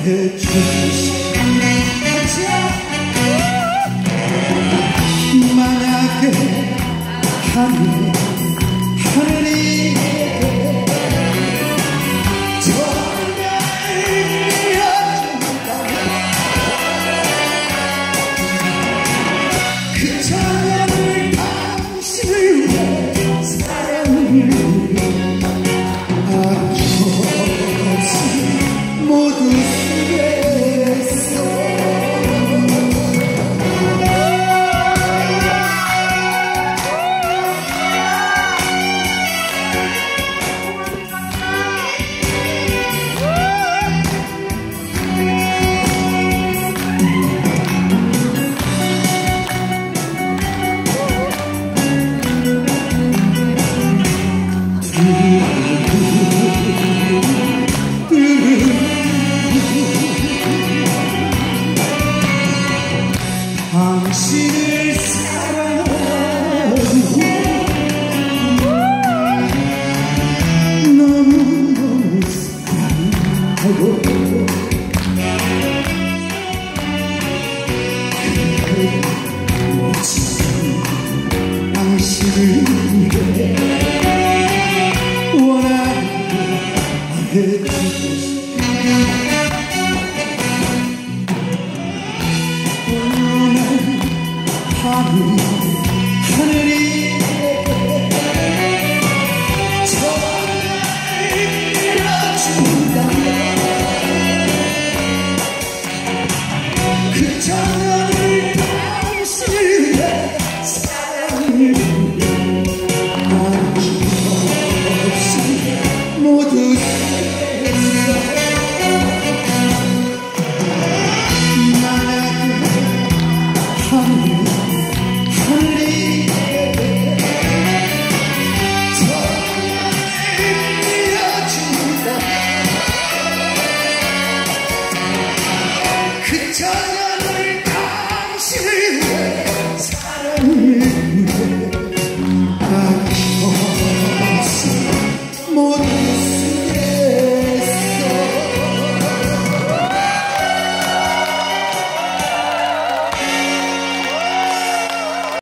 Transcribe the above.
만약에 하늘이 정말 이어진다면 그 찬양을 당신을 위해 사랑을 아낌없이 모두 쓰겠어. 당신을 사랑하고 너무너무 사랑하고 당신을 위해 원하는 해주고 하늘이 정말 이뤄준다면 그 찬양을 당신을 위해 사랑을 아낌없이 모두 쓰겠어. 만약에 하늘이 정말 이어진다 그 찬양